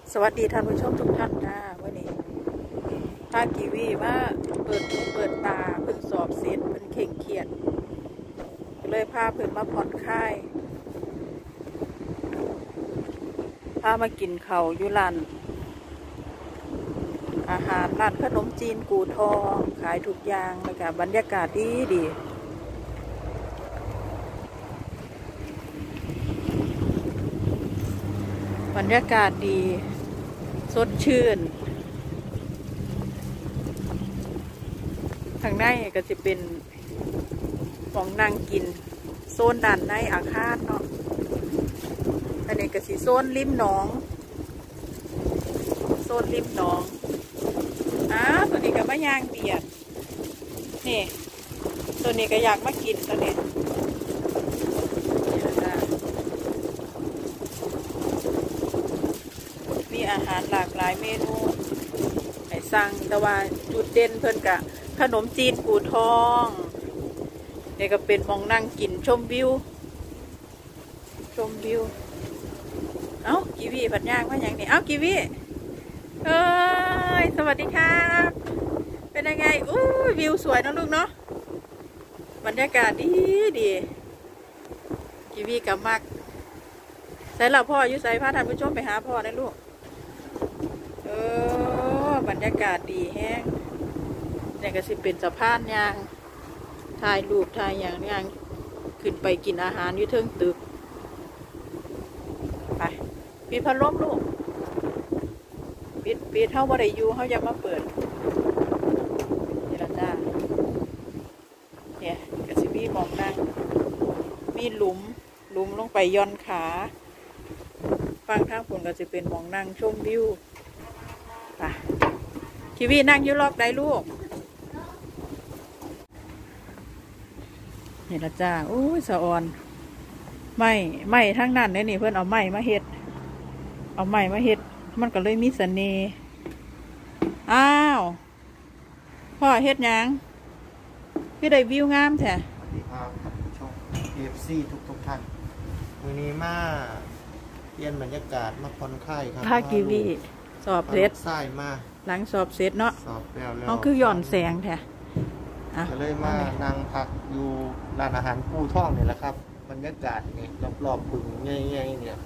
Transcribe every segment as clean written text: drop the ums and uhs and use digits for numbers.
สวัสดีท่านผู้ชมทุกท่านนะวันนี้พากีวีมาเปิดหูเปิดตาเพิ่งสอบเสร็จเพิ่งเข่งเขียดเลยพาเพิ่นมาผ่อนคลายพามากินข้าวอยู่ร้านอาหารร้านขนมจีนกูทองขายทุกอย่างแล้วก็บรรยากาศดีบรรยากาศดีสดชื่นทางในก็จะเป็นของนั่งกินโซนด้านในอาคารเนาะอันนี้ก็สิโซนริมหนองโซนริมหนองตัวนี้ก็มะยางเบียดนี่ตัวนี้ก็อยากมากินตัวนี้มีอาหารหลากหลายเมนูให้สั่งแต่ว่าจุดเด่นเพิ่นกะขนมจีนกูทองนี่ก็เป็นมองนั่งกินชมวิวกีวีผัดย่างว่าอย่างนี้กีวีสวัสดีครับเป็นยังไงวิวสวยนะลูกเนาะบรรยากาศดีกีวีกับมักใส่ละพ่ออยู่ใส่พาท่านผู้ชมไปหาพ่อได้ลูกบรรยากาศดีแห้งนี่ก็สิเป็นสะพานยางถ่ายรูปถ่ายอย่างขึ้นไปกินอาหารอยู่เทิงตึกไปปิดพัดลมลูกปิดเท่าบ่ได้อยู่เขายังมาเปิดนี่ละจ้าเนี่ยก็สิมีมองนั่งมีหลุมลงไปย่อนขาฟังทางฝนก็จะเป็นมองนั่งชมวิวไปกีวีนั่งอยู่รอบใดลูกนี่ละจ้าสะออนไม่ทั้งนั้นนี่เพื่อนเอาไม้มาเฮ็ดมันก็เลยมีเสน่ห์พ่อเฮ็ดยังพี่ได้วิวงามแท้สวัสดีครับชม KFC ทุกท่านวันนี้มาเปลี่ยนบรรยากาศมาผ่อนคลายครับถ้ากีวีสอบเสร็จหลังสอบเสร็จเนาะสอบแล้วเขาคือหย่อนแสงแท้ก็เลยมานั่งพักอยู่ร้านอาหารปูท่องนี่แหละครับบรรยากาศนี่รอบๆบึงง่ายๆเนี่ย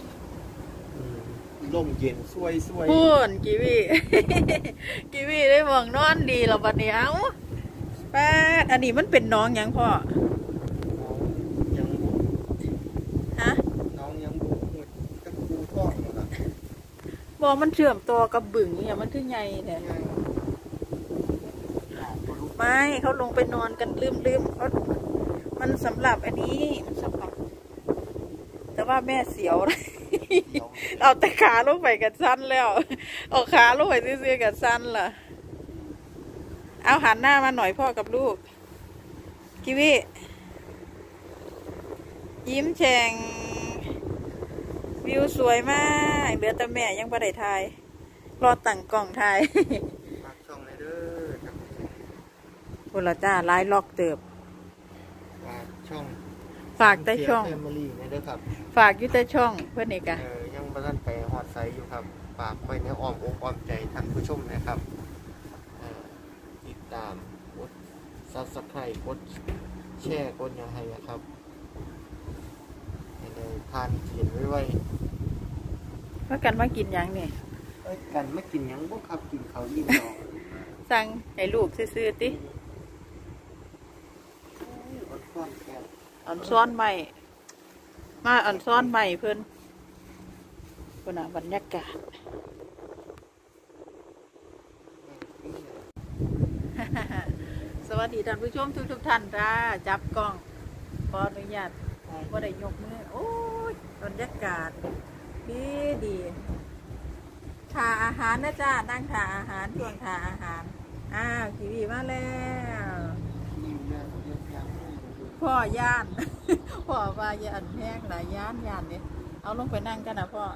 ร่มเย็นสวยพูนกีวีได้มองนอนดีแล้วบัดนี้ป้าอันนี้มันเป็นน้องยังพ่อยังบุน้องยังบุกับปูท่องนะครับบอกมันเชื่อมตัวกับบึงเนี่ยมันคือไงเนี่ยไม่เขาลงไปนอนกันลืมเขามันสำหรับอันนี้มันสำหรับแต่ว่าแม่เสียวเอาแต่ขาลงไปกับสั้นแล้วเอาขาลงไปซื้อกับสั้นล่ะเอาหันหน้ามาหน่อยพ่อกับลูกกีวียิ้มแฉ่งวิวสวยมากเหลือแต่แม่ยังไม่ได้ถ่ายรอตั้งกล่องถ่ายฝากช่องเลยเด้อคุณละจ้าไลน์ล็อกเติบฝากแต่ช่องฝากอยู่แต่ช่องเพื่อนเอกยังบ้านไปฮอดไซอยู่ครับฝากไปในอ้อมอกอ้อมใจท่านผู้ชมนะครับติดตามกด Subscribe กดแชร์กดอย่างไรครับในทานเขียนไว้ว่ากันมากินยังเนี่ยกันไม่กินยังพวกครับกินเขายิ่งดอกสั่งให้ลูกซื้อติอ่อนซ้อนใหม่มาอ่อนซ้อนใหม่เพื่อนบรรยากาศสวัสดีท่านผู้ชมทุกท่านจ้าจับกล้องขออนุญาตว่าได้ยกมือบรรยากาศดีทาอาหารนะจ้านั่งทาอาหารช่วงทาอาหารกีวีมาแล้วพ่อย่านพ่อว่าย่านแห้งหลายย่านเนี่ยเอาลงไปนั่งกันนะพ่อ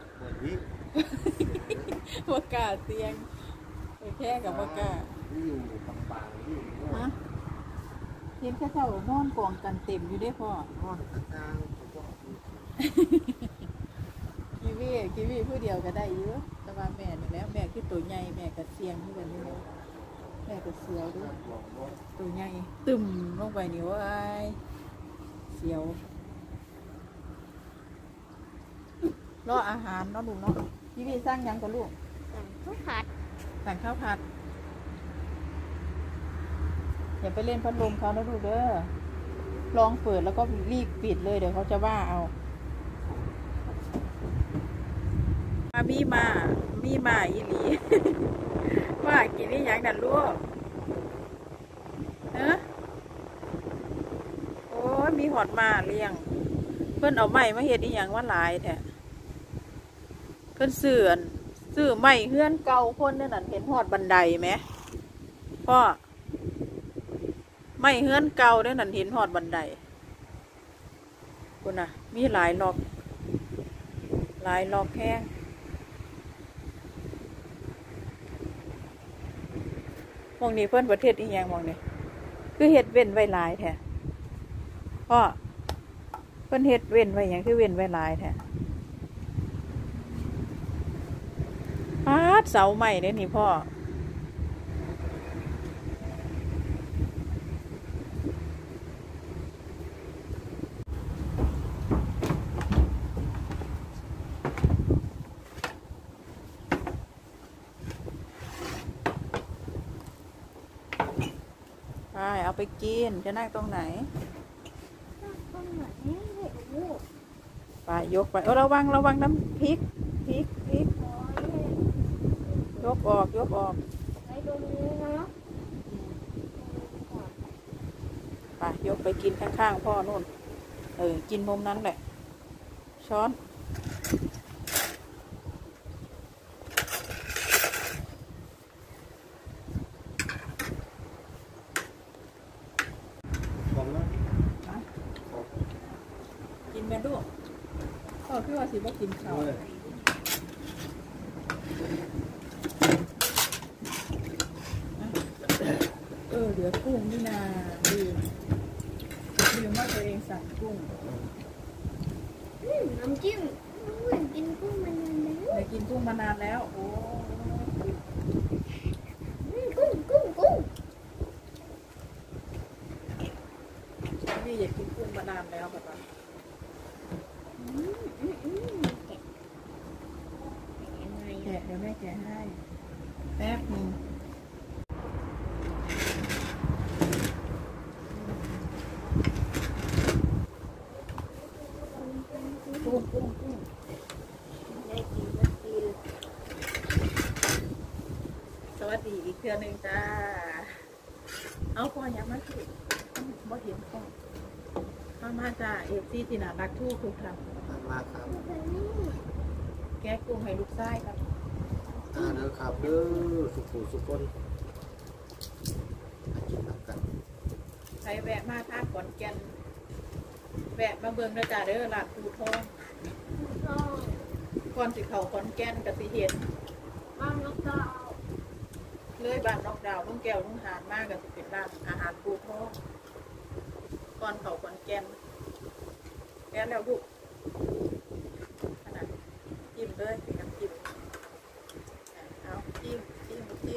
ว่ากาเตียงไปแค่กับว่ากาเห็นข้าเจ้านอนกองกันเต็มอยู่ได้พ่อกีวีผู้เดียวก็ได้เยอะแต่ว่าแม่นี่แล้วแม่คือตัวใหญ่แม่ก็เสียงที่กันนี่แม่ก็เสียวด้วยตัวใหญ่ตึมลงไปนี่ว่าเสียวรออาหารเนาะลูกเนาะพี่สร้างยังกับลูกข้าวผัดสั่งข้าวผัดอย่าไปเล่นพัดลมเขานะลูกเด้อลองเปิดแล้วก็รีบปิดเลยเดี๋ยวเขาจะว่าเอามีมาอีหลี ว่ากินนี่ยังนั่นลูกโอ้ยมีหอดมาเลี้ยงเพิ่นเอาไม้มาเฮ็ดอีหยังว่าหลายแท้เพิ่นซื้อไม้เฮือนเก่าคนนั่นเห็นหอดบันไดไหมพ่อไม้เฮือนเก่านั่นเห็นหอดบันไดคุณน่ะมีหลายล็อกแห้งมองนี่เพิ่นประเทศอีหยังมองนี่คือเฮ็ดเว้นไว้หลายแท้พ่อเพิ่นเฮ็ดเว้นไว้หยังคือเว้นไว้หลายแท้ปาดเสาใหม่เด้นี่พ่อไปเอาไปกินจะนั่งตรงไหนข้าวผัดนี่โอ้ไปยกไประวังน้ำพริกยกออกไว้ตรงนี้นะไปยกไปกินข้างๆพ่อนู่นกินมุมนั้นแหละช้อนกินแม่ลูกพ่อพี่ว่าสิบ่กินข้าวเหลือกุ้งนี่นาลืมว่าตัวเองสั่งกุ้งน้ำจิ้มกินกุ้งมันนานแล้วได้กินกุ้งมานานแล้วโอ้กุ้งพี่อยากกินกุ้งมานานแล้วแบบว่าแกะเดี๋ยวแม่แกะให้แป๊บนึงกุ้งได้กินสวัสดีอีกเทื่อนึงจ้าเอาพ่อยังมาสิบ่เห็นพ่อมาจ้าเอฟซีที่น่ารักทุกท่านมาครับแกะกุ้งให้ลูกไส้ครับเด้อครับเด้อสุคนกินน้ำกันใครแวะมาทางขอนแก่นแวะมาเบิ่งนะจ้าเด้อร้านปูทองก่อนสิเขาขอนแก่นกับสิเห็นบ้านนกดาวเลยบ้านนอกดาวลุงแก้วลุงหานมากกับสิเป็นร้านอาหารปูทองก่อนเขาขอนแก่นแก่แล้วลูกขนาดจิ้มเลยน้ำจิ้มเอาจิ้มกิ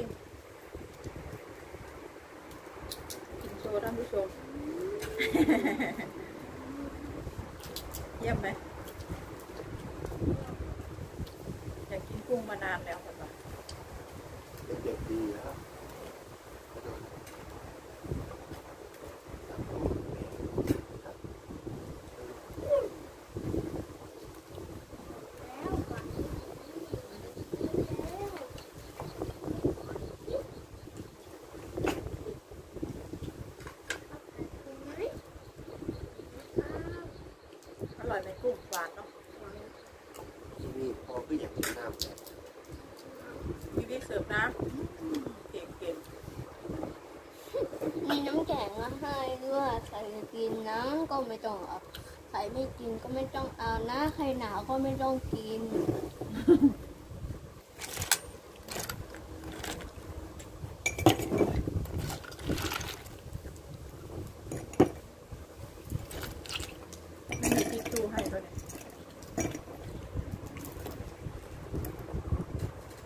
นโชว์ท่านผู้ชม เยี่ยมไหมอยากกินกุ้งมานานแล้วค่ะเด็กดีครับอร่อยไหมกุ้งหวานเนาะที่นี่พอก็อยากกินน้ำพี่เสิร์ฟน้ำเก่งมีน้ำแข็งมาให้ด้วยใครจะกินนะก็ไม่ต้องเอาใครไม่กินก็ไม่ต้องเอานะใครหนาวก็ไม่ต้องกินมีทิชชู่ให้ด้วยเนี่ย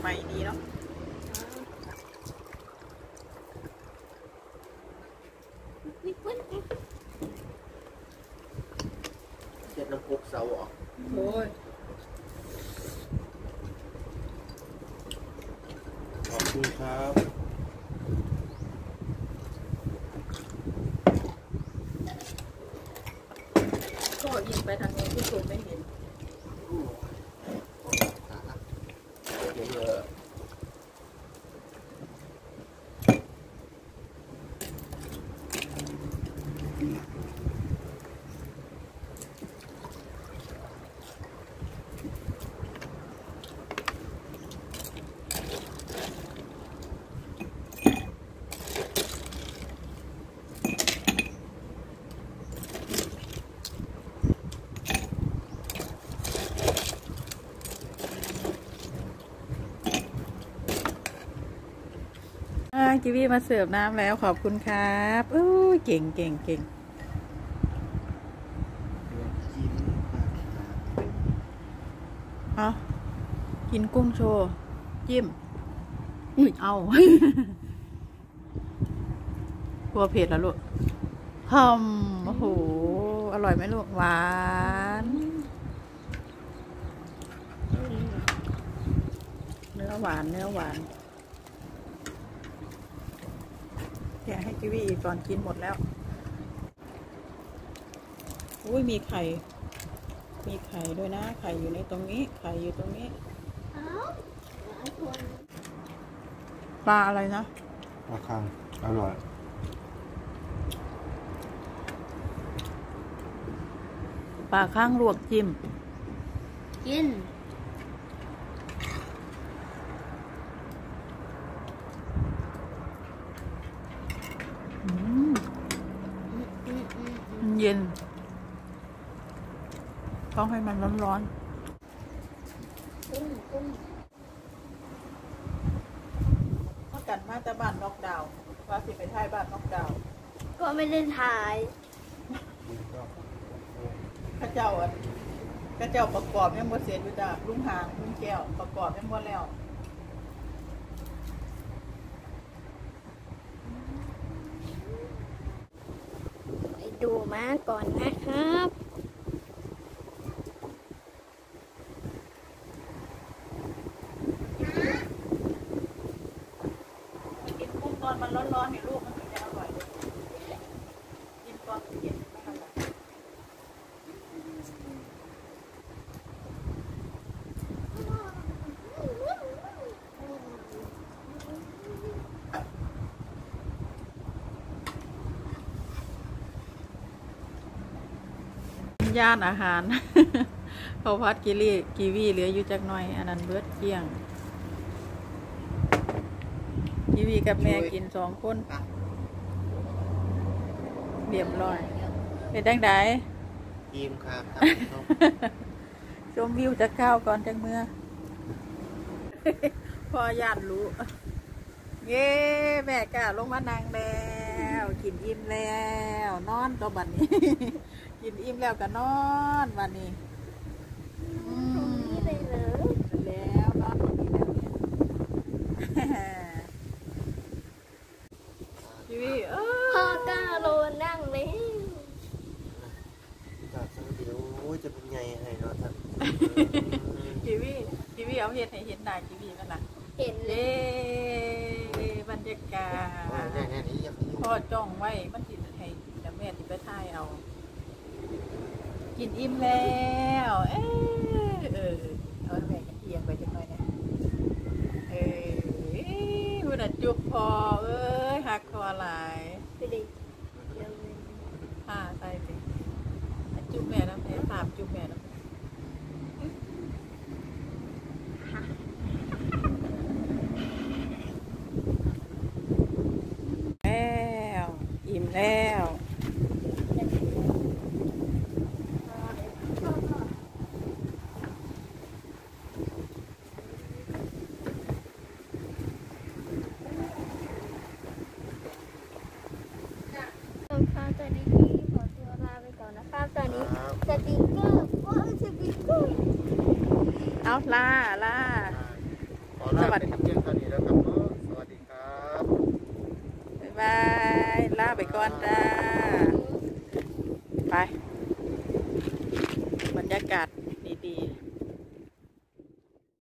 หม่ดีเนาะเจ็ดน้ำพุกเสาออกโอ้ยขอบคุณครับก็ยิงไปทางนี้ที่คุณไม่เห็นเดี๋ยวกิวี่มาเสิร์ฟน้ำแล้วขอบคุณครับอู้เก่งเก่งเก่งเอากินกุ้งโชว์จิ้มเอา กลัวเผ็ดแล้วลูกโอ้โหอร่อยไหมลูกหวานเนื้อหวานแกะให้กิวี่อีกก่อนกินหมดแล้วอุ้ยมีไข่ด้วยนะไข่อยู่ในตรงนี้ไข่อยู่ตรงนี้ปลาอะไรนะปลาคังอร่อยปลาข้างลวกจิ้มกินเย็นต้องให้มันร้อนๆเขากันมาแต่บ้านนอกดาวว่าสิไปถ่ายบ้านนอกดาวก็ไม่ได้ถ่ายข้าเจ้าประกอบยังบ่เสร็จอยู่จ้ะลุงหางลุงแก้วประกอบยังบ่แล้วไปดูม้าก่อนนะครับกินกุ้งตอนมันร้อนๆเนี่ยลูกมันถึงจะอร่อยกินตอนเย็นไม่อร่อยย่านอาหาร เขาพัดกีวีเหลืออยู่จักหน่อยอันนั้นเบิดเกลี้ยงกีวีกับแม่กิน2 คนเรียบร้อยเป็นดังไดทีมครับชมวิวจะข้าวก่อนจังเมื่อ พอย่านรู้ เย้แม่กล้าลงมานั่งแล้วกินอิ่มแล้วนอนตัวบัดนี้ กินอิ่มแล้วก็นอนบัดนี้นี่เลยเหรอแล้วนอนตรงนี้แล้วเนี่ย ชีวิตพ่อกล้าโลนั่งเลยจากสังเดียวจะเป็นไงให้เนาะท่านชีวิตเอาเห็ดให้เห็นหน้าชีวิตนั่นแหละเห็นเลเย้ยบรรยากาศนี่ยังพ่อจ้องไว้มันสิให้แล้วแม่ที่ไปถ่ายเอา กินอิ่มแล้วเอาแม่กันเอียงไปจังหน่อยเนี่ยคุณอ่ะจุบพอหักคอหลายไปดิเดี๋ยวเลยใส่ไปจุบแม่น้ำแม่สามจุบแม่น้ำแล้วอิ่มแล้วครับตอนนี้ขอตัวลาไปก่อนนะครับตอนนี้สติ๊กเกอร์สติ๊กเกอร์เอาล่าขอสวัสดีครับเพียงเท่านี้แล้วครับสวัสดีครับบ๊ายบายลาไปก่อนจ้าไปบรรยากาศ